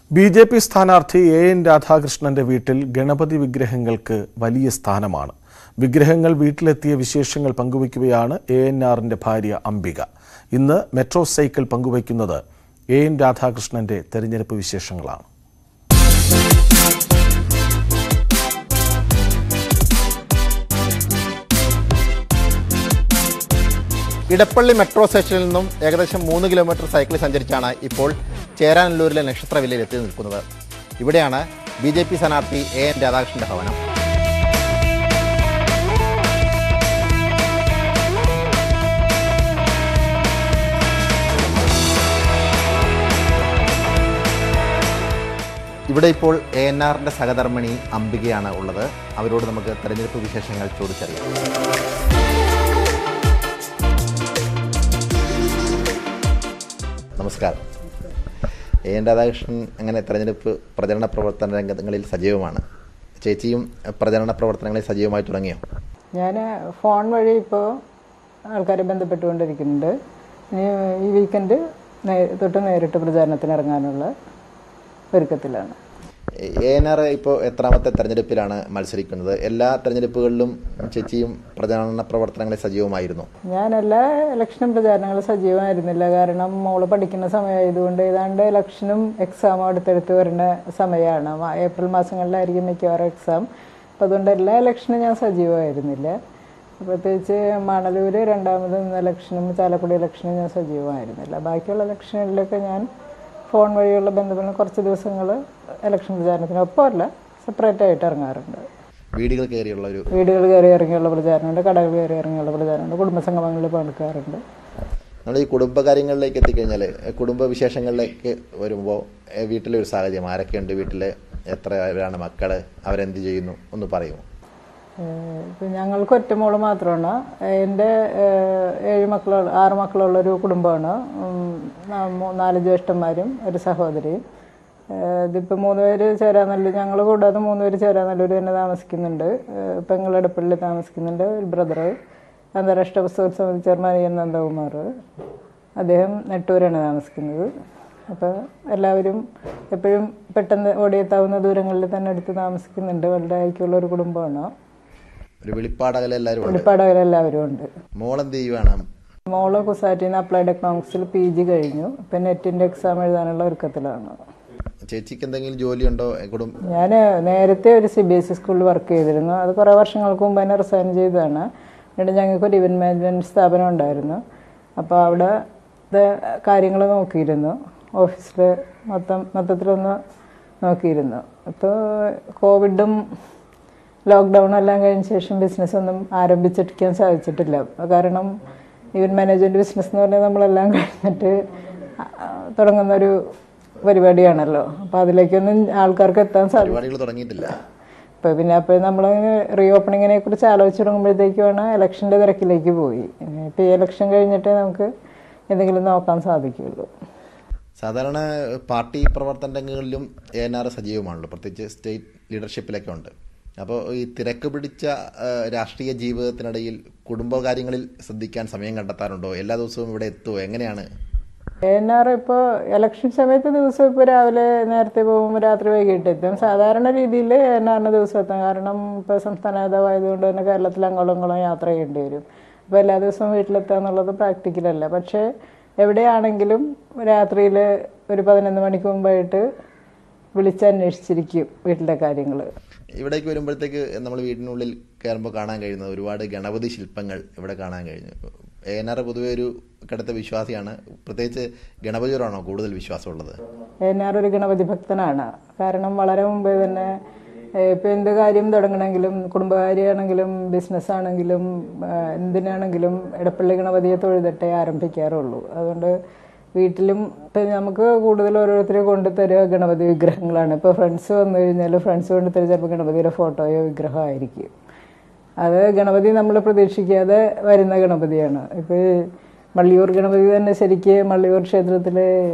BJP സ്ഥാനാർത്ഥി N രാധാകൃഷ്ണന്റെ വീട്ടിൽ ഗണപതി വിഗ്രഹങ്ങൾക്ക് വലിയ സ്ഥാനമാണ്. വിഗ്രഹങ്ങൾ വീട്ടിലെത്തിയ വിശേഷങ്ങൾ പങ്കുവയ്ക്കുകയാണ് എൻആറിന്റെ ഭാര്യ അംബിക. ഇന്ന് മെട്രോ സൈക്കിൾ പങ്കുവയ്ക്കുന്നത് എൻ രാധാകൃഷ്ണന്റെ തെരഞ്ഞെടുപ്പ് വിശേഷങ്ങളാണ്. ഇടപ്പള്ളി മെട്രോ സ്റ്റേഷനിൽ നിന്നും ഏകദേശം 3 കിലോമീറ്റർ സൈക്കിളിൽ സഞ്ചരിച്ചാണ് ഇപ്പോൾ ചേരാനല്ലൂരിലെ നക്ഷത്രവില്ലയിൽ എത്തി നിൽക്കുന്നത്. ഇവിടെയാണ് ബിജെപി സ്ഥാനാർത്ഥി എൻ രാധാകൃഷ്ണന്റെ ഭവനം. ഇവിടെ ഇപ്പോൾ എൻആറിന്റെ സഹധർമ്മിണി അംബികയാണ് ഉള്ളത്. അവരോട് നമുക്ക് തെരഞ്ഞെടുപ്പ് വിശേഷങ്ങൾ ചോദിച്ചറിയാം. നമസ്കാരം. എൻ രാധാകൃഷ്ണൻ അങ്ങനെ തെരഞ്ഞെടുപ്പ് പ്രചരണ പ്രവർത്തന രംഗങ്ങളിൽ സജീവമാണ്. ചേച്ചിയും പ്രചരണ പ്രവർത്തനങ്ങളിൽ സജീവമായി തുടങ്ങിയോ? ഞാൻ ഫോൺ വഴി ഇപ്പോൾ ആൾക്കാരെ ബന്ധപ്പെട്ടുകൊണ്ടിരിക്കുന്നുണ്ട്. ഈ വീക്കെൻഡ് തൊട്ട് നേരിട്ട് പ്രചാരണത്തിന് ഇറങ്ങാനുള്ള ഒരുക്കത്തിലാണ്. എൻആർ ഇപ്പോൾ എത്രാമത്തെ തെരഞ്ഞെടുപ്പിലാണ് മത്സരിക്കുന്നത്? എല്ലാ തെരഞ്ഞെടുപ്പുകളിലും ചേച്ചിയും പ്രചാരണ പ്രവർത്തനങ്ങളിൽ സജീവമായിരുന്നു? ഞാൻ എല്ലാ ഇലക്ഷനും പ്രചാരണങ്ങളും സജീവമായിരുന്നില്ല. കാരണം മോള് പഠിക്കുന്ന സമയമായതുകൊണ്ട് ഏതാണ്ട് ഇലക്ഷനും എക്സാമും അടുത്തടുത്ത് വരുന്ന സമയമാണ്. ഏപ്രിൽ മാസങ്ങളിലായിരിക്കും മിക്കവാറും എക്സാം. അപ്പം അതുകൊണ്ട് എല്ലാ ഇലക്ഷനും ഞാൻ സജീവമായിരുന്നില്ല. പ്രത്യേകിച്ച് മണലൂർ രണ്ടാമത് ഇലക്ഷനും ചാലക്കുടി ഇലക്ഷനും ഞാൻ സജീവമായിരുന്നില്ല. ബാക്കിയുള്ള ഇലക്ഷനിലൊക്കെ ഞാൻ ഫോൺ വഴിയുള്ള ബന്ധപ്പെട്ട് കുറച്ച് ദിവസങ്ങൾ ഇലക്ഷൻ പ്രചാരണത്തിനൊപ്പമല്ല, സെപ്പറേറ്റ് ആയിട്ട് ഇറങ്ങാറുണ്ട്. വീടുകൾ കയറി ഇറങ്ങിയുള്ള പ്രചാരണമുണ്ട്, കടകൾ കയറി ഇറങ്ങിയുള്ള പ്രചാരണമുണ്ട്, കുടുംബസംഗമങ്ങളിൽ പങ്കെടുക്കാറുണ്ട്. നമ്മൾ ഈ കുടുംബകാര്യങ്ങളിലേക്ക് എത്തിക്കഴിഞ്ഞാൽ, കുടുംബ വിശേഷങ്ങളിലേക്ക് വരുമ്പോൾ വീട്ടിലൊരു സാഹചര്യം, ആരൊക്കെയുണ്ട് വീട്ടിൽ, എത്ര പേരാണ് മക്കൾ, അവരെന്ത് ചെയ്യുന്നു ഒന്ന് പറയുമോ? ഞങ്ങൾക്ക് ഒറ്റ മോള് മാത്രമാണ്. എൻ്റെ 6 മക്കളുള്ളൊരു കുടുംബമാണ്. 4 ജ്യേഷ്ഠന്മാരും ഒരു സഹോദരിയും. ഇതിപ്പോൾ 3 പേര് ചേരാനല്ലൂർ, ഞങ്ങൾ കൂടാതെ 3 പേര് ചേരാനല്ലൂർ തന്നെ താമസിക്കുന്നുണ്ട്. പെങ്ങളെടുപ്പള്ളി താമസിക്കുന്നുണ്ട്. ഒരു ബ്രദർ അന്താരാഷ്ട്ര പുസ്തകോത്സവ ചെയർമാൻ നന്ദകുമാർ, അദ്ദേഹം നെട്ടൂരാണ് താമസിക്കുന്നത്. അപ്പോൾ എല്ലാവരും എപ്പോഴും പെട്ടെന്ന് ഓടിയെത്താവുന്ന ദൂരങ്ങളിൽ തന്നെ എടുത്ത് താമസിക്കുന്നുണ്ട്. വളരെ ഐക്യമുള്ള ഒരു കുടുംബമാണ്. വെളിപ്പാടകലെല്ലാവരും ഉണ്ട്. മോള് കുസാറ്റിന്ന് അപ്ലൈഡ് എക്കണോമിക്സിൽ PG കഴിഞ്ഞു. ഇപ്പം നെറ്റിൻ്റെ എക്സാം എഴുതാനുള്ള ഒരുക്കത്തിലാണ്. ചേച്ചിക്ക് എന്തെങ്കിലും ജോലിയുണ്ടോ? ഞാൻ നേരത്തെ ഒരു CBSE സ്കൂളിൽ വർക്ക് ചെയ്തിരുന്നു. അത് കുറേ വർഷങ്ങൾക്ക് മുമ്പ് തന്നെ റിസൈൻ ചെയ്തതാണ്. എന്നിട്ട് ഞങ്ങൾക്കൊരു ഇവൻറ്റ് മാനേജ്മെൻറ്റ് സ്ഥാപനം ഉണ്ടായിരുന്നു. അപ്പോൾ അവിടെ കാര്യങ്ങൾ നോക്കിയിരുന്നു. ഓഫീസിൽ മൊത്തത്തിലൊന്ന് നോക്കിയിരുന്നു. ഇപ്പോൾ കോവിഡും ലോക്ക്ഡൗൺ എല്ലാം കഴിഞ്ഞ ശേഷം ബിസിനസ്സൊന്നും ആരംഭിച്ചിരിക്കാൻ സാധിച്ചിട്ടില്ല. കാരണം ഇവൻറ്റ് മാനേജ്മെൻറ്റ് ബിസിനസ് എന്ന് പറഞ്ഞാൽ നമ്മളെല്ലാം കഴിഞ്ഞിട്ട് തുടങ്ങുന്നൊരു പരിപാടിയാണല്ലോ. അപ്പോൾ അതിലേക്കൊന്നും ആൾക്കാർക്ക് എത്താൻ സാധിക്കില്ല. അപ്പോൾ നമ്മളിങ്ങനെ റീ ഓപ്പണിങ്ങിനെ കുറിച്ച് ആലോചിച്ച് തുടങ്ങുമ്പോഴത്തേക്കുമാണ് ഇലക്ഷൻ്റെ തിരക്കിലേക്ക് പോയി. ഇപ്പോൾ ഈ ഇലക്ഷൻ കഴിഞ്ഞിട്ടേ നമുക്ക് എന്തെങ്കിലും നോക്കാൻ സാധിക്കുള്ളൂ. സാധാരണ പാർട്ടി പ്രവർത്തന രംഗങ്ങളിലും എൻആർ സജീവമാണല്ലോ, പ്രത്യേകിച്ച് സ്റ്റേറ്റ് ലീഡർഷിപ്പിലൊക്കെ ഉണ്ട്. അപ്പോൾ ഈ തിരക്ക് പിടിച്ച രാഷ്ട്രീയ ജീവിതത്തിനിടയിൽ കുടുംബകാര്യങ്ങളിൽ ശ്രദ്ധിക്കാൻ സമയം കണ്ടെത്താറുണ്ടോ? എല്ലാ ദിവസവും ഇവിടെ എത്തുമോ? എങ്ങനെയാണ്? എൻആർ ഇപ്പോൾ ഇലക്ഷൻ സമയത്ത് ദിവസം ഇപ്പോൾ രാവിലെ നേരത്തെ പോകുമ്പോൾ രാത്രി വൈകിട്ട് എത്തും. സാധാരണ രീതിയിൽ എൻആറിന് ദിവസം എത്താം. കാരണം ഇപ്പോൾ സംസ്ഥാന നേതാവായതുകൊണ്ട് തന്നെ കേരളത്തിൽ അങ്ങോളം യാത്ര ചെയ്യേണ്ടി വരും. അപ്പോൾ എല്ലാ ദിവസവും വീട്ടിലെത്തുക എന്നുള്ളത് പ്രാക്ടിക്കലല്ല. പക്ഷേ എവിടെയാണെങ്കിലും രാത്രിയിൽ ഒരു 11 മണിക്ക് മുമ്പായിട്ട് വിളിച്ചന്വേഷിച്ചിരിക്കും വീട്ടിലെ കാര്യങ്ങൾ. ഇവിടേക്ക് വരുമ്പോഴത്തേക്ക് നമ്മൾ വീടിനുള്ളിൽ കയറുമ്പോൾ കാണാൻ കഴിയുന്നത് ഒരുപാട് ഗണപതി ശില്പങ്ങൾ ഇവിടെ കാണാൻ കഴിഞ്ഞു. എൻആർ പൊതുവെ ഒരു കടുത്ത വിശ്വാസിയാണ്. പ്രത്യേകിച്ച് ഗണപതിയോടാണോ കൂടുതൽ വിശ്വാസമുള്ളത്? എൻആർ ഒരു ഗണപതി ഭക്തനാണ്. കാരണം വളരെ മുമ്പേ തന്നെ ഇപ്പോൾ എന്ത് കാര്യം തുടങ്ങണമെങ്കിലും, കുടുംബകാര്യമാണെങ്കിലും ബിസിനസ് ആണെങ്കിലും എന്തിനാണെങ്കിലും ഇടപ്പള്ളി ഗണപതിയെ തൊഴുതിട്ടേ ആരംഭിക്കാറുള്ളൂ. അതുകൊണ്ട് വീട്ടിലും ഇപ്പം നമുക്ക് കൂടുതൽ ഓരോരുത്തർ കൊണ്ടുതരുക ഗണപതി വിഗ്രഹങ്ങളാണ്. ഇപ്പോൾ ഫ്രണ്ട്സ് വന്നു കഴിഞ്ഞാൽ ഫ്രണ്ട്സ് കൊണ്ടുതരും ചിലപ്പോൾ ഗണപതിയുടെ ഫോട്ടോയോ വിഗ്രഹമോ ആയിരിക്കും. അത് ഗണപതി നമ്മൾ പ്രതീക്ഷിക്കാതെ വരുന്ന ഗണപതിയാണ്. ഇപ്പോൾ മള്ളിയൂർ ഗണപതി തന്നെ ശരിക്ക് മള്ളിയൂർ ക്ഷേത്രത്തിൽ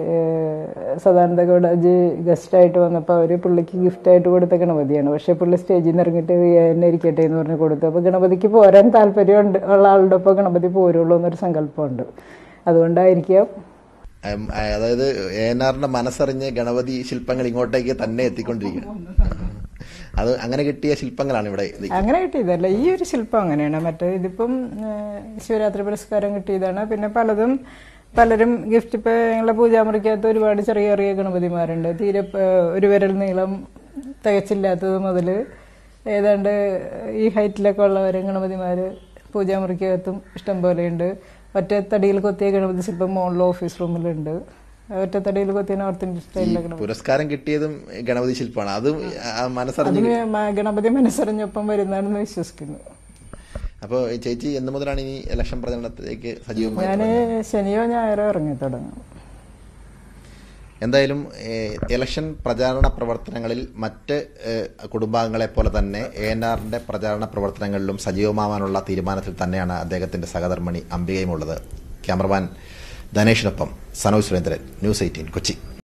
സദാനന്ദ ഗൗഡജി ഗസ്റ്റായിട്ട് വന്നപ്പോൾ അവർ പുള്ളിക്ക് ഗിഫ്റ്റായിട്ട് കൊടുത്ത ഗണപതിയാണ്. പക്ഷേ പുള്ളി സ്റ്റേജിൽ നിന്ന് ഇറങ്ങിയിട്ട് എന്നെ ഇരിക്കട്ടെ എന്ന് പറഞ്ഞ് കൊടുത്തു. അപ്പോൾ ഗണപതിക്ക് പോരാൻ താല്പര്യം ഉള്ള ആളുടെ ഒപ്പം ഗണപതി പോരുള്ളൂ എന്നൊരു സങ്കല്പമുണ്ട്. അതുകൊണ്ടായിരിക്കാം അതായത് ANRന്റെ മനസ്സറിഞ്ഞ് ഗണപതി ശില്പങ്ങൾ ഇങ്ങോട്ടേക്ക് തന്നെ എത്തിക്കൊണ്ടിരിക്കുകയാണ്. അത് അങ്ങനെ കിട്ടിയ ശില്പങ്ങളാണ് ഇവിടെ. അങ്ങനെ കിട്ടിയതല്ല, ഈ ഒരു ശില്പം അങ്ങനെയാണ്. മറ്റേ ഇതിപ്പം ശിവരാത്രി പുരസ്കാരം കിട്ടിയതാണ്. പിന്നെ പലരും ഗിഫ്റ്റ്, ഇപ്പം ഞങ്ങളുടെ പൂജാമുറിക്കകത്ത് ഒരുപാട് ചെറിയ ചെറിയ ഗണപതിമാരുണ്ട്. തീരെ ഒരു വിരൽ നീളം തികച്ചില്ലാത്തത് മുതൽ ഏതാണ്ട് ഈ ഹൈറ്റിലൊക്കെ ഉള്ളവർ ഗണപതിമാർ പൂജാമുറിക്കകത്തും ഇഷ്ടം പോലെയുണ്ട്. ഒറ്റത്തടിയിൽ കൊത്തിയ ഗണപതി ശില്പം മോളിൽ ഓഫീസ് റൂമിലുണ്ട്. ഒറ്റത്തടിയിൽ കൊത്തിയ നോർത്ത് ഇന്ത്യൻ സ്റ്റൈലിലെ ഗണപതി. പുരസ്കാരം കിട്ടിയതും ഗണപതി ശില്പമാണ്. അത് ഗണപതി മനസ്സറിഞ്ഞൊപ്പം വരുന്നതാണെന്ന് വിശ്വസിക്കുന്നു. അപ്പോൾ ചേച്ചി എന്ന് മുതലാണ് ഇനി ഇലക്ഷൻ പ്രചരണത്തിലേക്ക് സജീവമായി? ഞാൻ ശനിയോ ഞായറോ ഇറങ്ങി തുടങ്ങും. എന്തായാലും ഇലക്ഷൻ പ്രചാരണ പ്രവർത്തനങ്ങളിൽ മറ്റ് കുടുംബാംഗങ്ങളെ പോലെ തന്നെ ANRന്റെ പ്രചാരണ പ്രവർത്തനങ്ങളിലും സജീവമാവാനുള്ള തീരുമാനത്തിൽ തന്നെയാണ് അദ്ദേഹത്തിന്റെ സഹധർമ്മിണി അംബികയും ഉള്ളത്. ക്യാമറമാൻ ധനേഷിനൊപ്പം സനോജ് സുരേന്ദ്രൻ, ന്യൂസ് 18 കൊച്ചി.